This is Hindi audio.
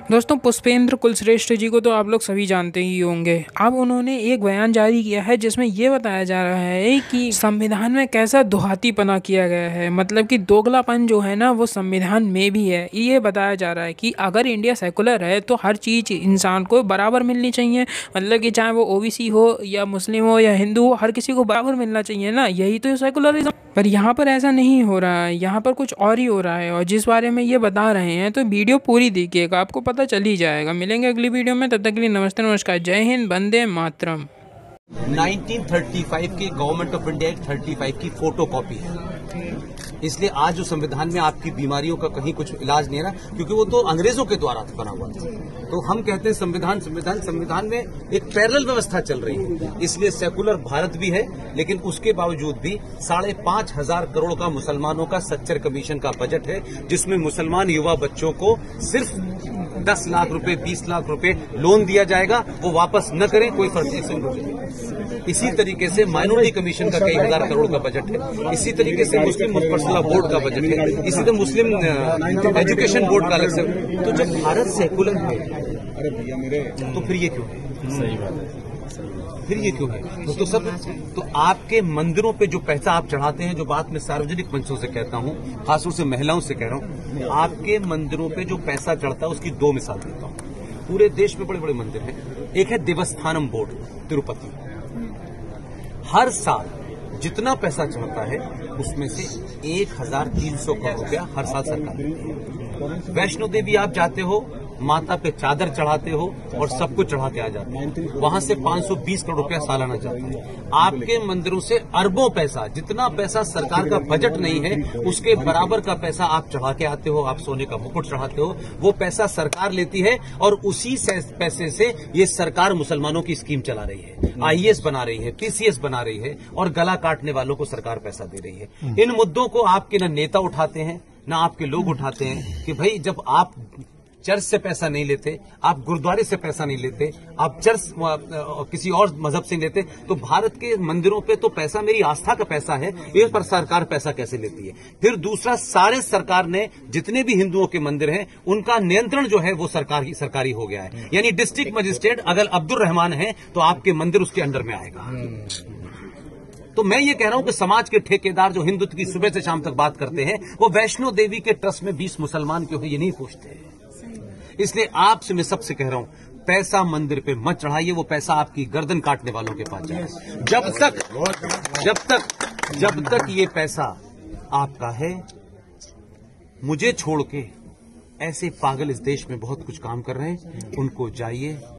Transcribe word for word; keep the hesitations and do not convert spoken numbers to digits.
दोस्तों, पुष्पेंद्र कुलश्रेष्ठ जी को तो आप लोग सभी जानते ही होंगे। अब उन्होंने एक बयान जारी किया है जिसमें ये बताया जा रहा है कि संविधान में कैसा दुहातीपना किया गया है, मतलब कि दोगलापन जो है ना वो संविधान में भी है। ये बताया जा रहा है कि अगर इंडिया सेकुलर है तो हर चीज़ इंसान को बराबर मिलनी चाहिए, मतलब कि चाहे वो ओबीसी हो या मुस्लिम हो या हिंदू हो, हर किसी को बराबर मिलना चाहिए ना, यही तो सेकुलरिज्म। पर यहाँ पर ऐसा नहीं हो रहा है, यहाँ पर कुछ और ही हो रहा है। और जिस बारे में ये बता रहे हैं तो वीडियो पूरी देखिएगा, आपको पता चल ही जाएगा। मिलेंगे अगली वीडियो में, तब तक के लिए नमस्ते नमस्कार, जय हिंद, वंदे मातरम। नाइनटीन थर्टी फाइव की government of India act thirty five की फोटो कॉपी है। इसलिए आज जो संविधान में आपकी बीमारियों का कहीं कुछ इलाज नहीं रहा, क्योंकि वो तो अंग्रेजों के द्वारा बना हुआ था। तो हम कहते हैं संविधान संविधान संविधान में एक पैरेलल व्यवस्था चल रही है। इसलिए सेकुलर भारत भी है, लेकिन उसके बावजूद भी साढ़े पांच हजार करोड़ का मुसलमानों का सच्चर कमीशन का बजट है, जिसमें मुसलमान युवा बच्चों को सिर्फ दस लाख रुपए बीस लाख रुपए लोन दिया जाएगा, वो वापस न करें, कोई फर्क नहीं। इसी तरीके से माइनॉरिटी कमीशन का कई हजार करोड़ का बजट है। इसी तरीके से मुस्लिम पर्सनल बोर्ड का बजट है। इसी तरह मुस्लिम एजुकेशन बोर्ड का अलग से। तो जब भारत सेकुलर है, अरे भैया मेरे, तो फिर ये क्यों है? सही बात है, फिर ये क्यों है? तो सब तो आपके मंदिरों पे जो पैसा आप चढ़ाते हैं, जो बात मैं सार्वजनिक मंचों से कहता हूँ, खासतौर से महिलाओं से कह रहा हूँ, आपके मंदिरों पे जो पैसा चढ़ता है उसकी दो मिसाल देता हूँ। पूरे देश में बड़े बड़े मंदिर हैं। एक है देवस्थानम बोर्ड तिरुपति। हर साल जितना पैसा चढ़ता है उसमें से एक हजार तीन सौ करोड़ रुपया हर साल सरकार देती है। वैष्णो देवी आप जाते हो, माता पे चादर चढ़ाते हो और सब कुछ चढ़ा के आ जाते हो, वहां से पांच सौ बीस करोड़ रुपया सालाना जाता है। आपके मंदिरों से अरबों पैसा, जितना पैसा सरकार का बजट नहीं है उसके बराबर का पैसा आप चढ़ा के आते हो। आप सोने का मुकुट चढ़ाते हो, वो पैसा सरकार लेती है और उसी पैसे से ये सरकार मुसलमानों की स्कीम चला रही है, आईएएस बना रही है, पीसीएस बना रही है और गला काटने वालों को सरकार पैसा दे रही है। इन मुद्दों को आपके न नेता उठाते हैं ना आपके लोग उठाते हैं कि भाई जब आप चर्च से पैसा नहीं लेते, आप गुरुद्वारे से पैसा नहीं लेते, आप चर्च किसी और मजहब से नहीं लेते, तो भारत के मंदिरों पे तो पैसा मेरी आस्था का पैसा है, इस पर सरकार पैसा कैसे लेती है? फिर दूसरा, सारे सरकार ने जितने भी हिंदुओं के मंदिर हैं उनका नियंत्रण जो है वो सरकार ही सरकारी हो गया है। यानी डिस्ट्रिक्ट मजिस्ट्रेट अगर अब्दुल रहमान है तो आपके मंदिर उसके अंडर में आएगा। तो मैं ये कह रहा हूं कि समाज के ठेकेदार जो हिंदुत्व की सुबह से शाम तक बात करते हैं, वो वैष्णो देवी के ट्रस्ट में बीस मुसलमान क्यों है ये नहीं पूछते। इसलिए आपसे मैं सबसे कह रहा हूं, पैसा मंदिर पे मत चढ़ाइए, वो पैसा आपकी गर्दन काटने वालों के पास जाए। जब तक जब तक जब तक ये पैसा आपका है, मुझे छोड़ के ऐसे पागल इस देश में बहुत कुछ काम कर रहे हैं, उनको जाइए